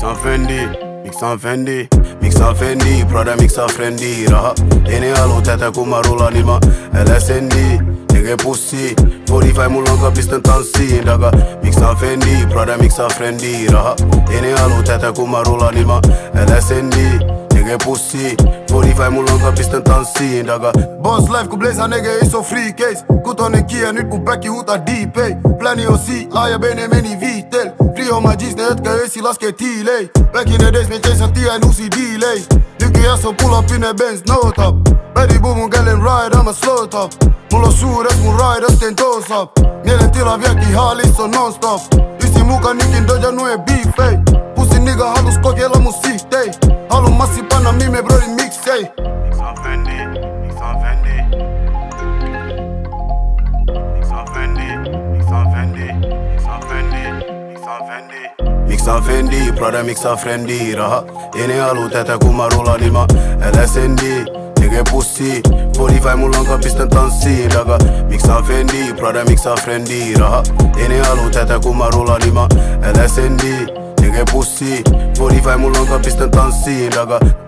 Mixa Fendi, Prada mixa Fendi, raha. Ene alu tätä kun mä rulan ilman LSND. Tekee pussi, 45 mulla on kapisten tanssiin daga. Mixa Fendi, Prada mixa Fendi, raha. Ene alu tätä kun mä rulan ilman LSND. Tekee pussi, 45 mulla on kapisten tanssiin daga. Boss life kun blaze nigga ei so free case. Kutonen kia nyt kun backi huutaa D-Pay. Plani on C, A ja B ne meni viittel. Free on my G's ne jotka öisi laskee tiilei. Back in the days me chase tien uusi delay. Nykyään on pull up in a Benz no top. Ready boom mun gällen ride, I'm a slow top. Mulla on suuret mun riders teen toes up. Mielentila vieläkin haalis on non-stop. Ysi mukaan nykin doja nue beef ei. Pussy nigga halus kokeilla mun sihtei. Halun massi panna mime brodin mixei. Mixa Fendi. Mixa Fendi, Prada mixa Fendi, raha. Ene alu tätä kun mä rulan ilman LSND. Tekee pussi, 45 mulla on kapisten tanssiin daga. Mixa Fendi, Prada mixa Fendi, raha. Ene alu tätä kun mä rulan ilman LSND. Tekee pussi, 45 mulla on kapisten tanssiin daga.